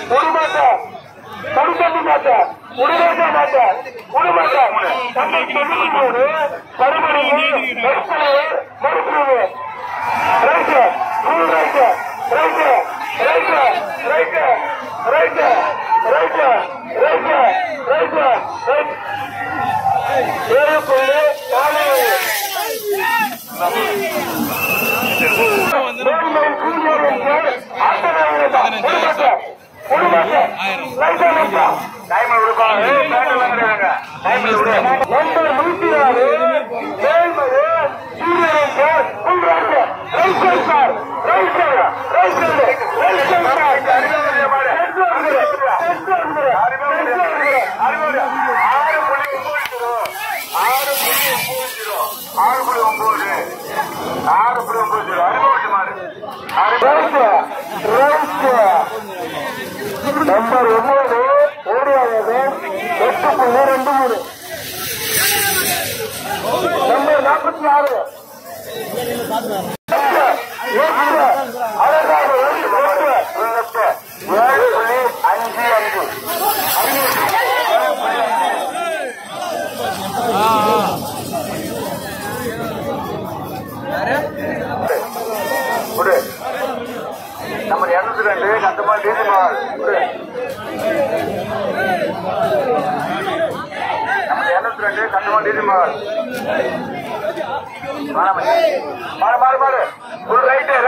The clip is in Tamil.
ஒரு மாட்டேன் தொடுக்கட்டு மாட்டேன் உடுவேட்ட மாட்டேன் உடுமாட்டேன் தங்கை தொண்ணூறு பருமணிக்கு மறுப்பு right full right right right right right right right right right 202 Full right.